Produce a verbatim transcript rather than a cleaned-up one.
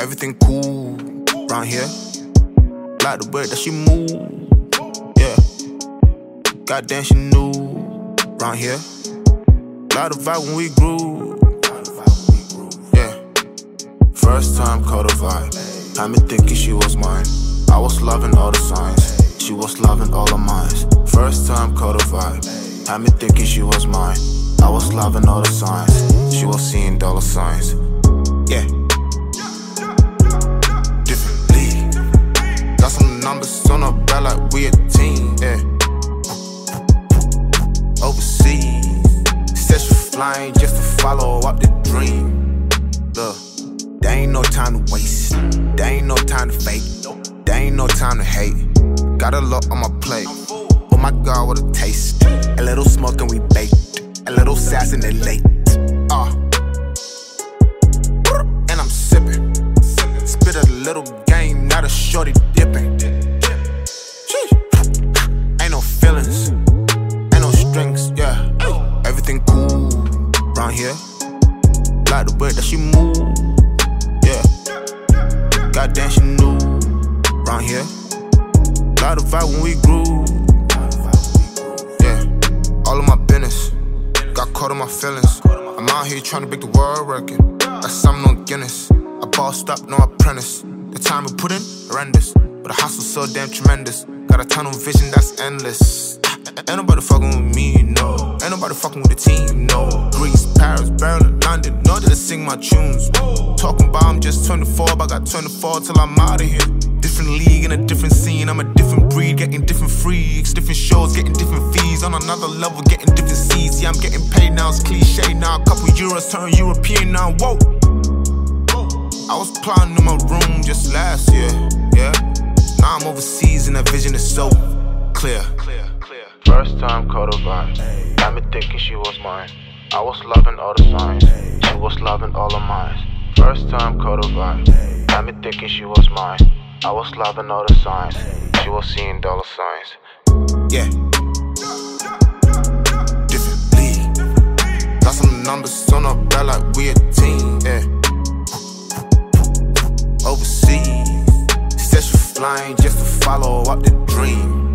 Everything cool round here. Like the way that she move, yeah. Goddamn, she new round here. Like the vibe when we grew, yeah. First time caught a vibe, had me thinking she was mine. I was loving all the signs, she was loving all of mine. First time caught a vibe, had me thinking she was mine. I was loving all the signs, she was seeing dollar signs, yeah. Different league, got some numbers on her belt like we a team, yeah. Overseas, said she flying just to follow up the dream. Look, there ain't no time to waste, there ain't no time to fake, there ain't no time to hate. Got a lot on my plate, oh my God, what a taste. A little smoke and we baked, a little sass and they late. Uh. And I'm sipping, spit a little game, not a shorty dipping. Ain't no feelings, ain't no strings, yeah. Everything cool round here. Like the way that she move, yeah. Goddamn, she new round here. Like the vibe when we grew, yeah. All of my business, got caught in my feelings. I'm out here trying to break the world record. That's something on Guinness. I bossed up, no apprentice. The time we put in, horrendous. But the hustle's so damn tremendous. Got a tunnel vision that's endless. Ain't nobody fucking with me, no. Ain't nobody fucking with the team, no. Greece, Paris, Berlin, London, know that I sing my tunes. Talking about I'm just twenty-four, but I got twenty-four till I'm out of here. Different league in a different scene. I'm a different breed, getting different freaks. Different shows, getting different fees. On another level, getting different seats. Yeah, I'm getting paid now, it's cliche now. A couple euros turn European now, whoa. I was plotting in my room just last year, yeah. Now I'm overseas and that vision is so clear. First time caught a vibe, got me thinking she was mine. I was loving all the signs, she was loving all of mine. First time caught a vibe, got me thinking she was mine. I was loving all the signs, she was seeing dollar signs, yeah. Different league, got some numbers on her belt like we a team, yeah. Overseas, said she flying just to follow up the dream.